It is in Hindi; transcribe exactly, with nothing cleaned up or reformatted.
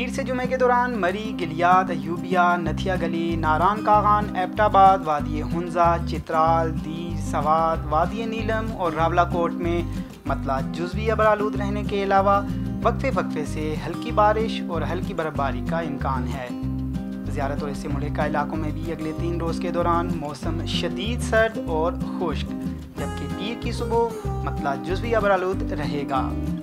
पीर से जुमे के दौरान मरी, गिलियात, अयूबिया, नथिया गली, नारान कागान, एबटाबाद, वादी हुंजा, चित्राल, दीर, सवात, वादी नीलम और रावलाकोट में मतला जुज़वी अबरालूद रहने के अलावा वक्फे वक्फे से हल्की बारिश और हल्की बर्फबारी का इम्कान है। ज़ियारत और इससे मुल्का इलाकों में भी अगले तीन रोज़ के दौरान मौसम शदीद सर्द और खुश्क, जबकि पीर की सुबह मतला जुज़वी अबरालूद रहेगा।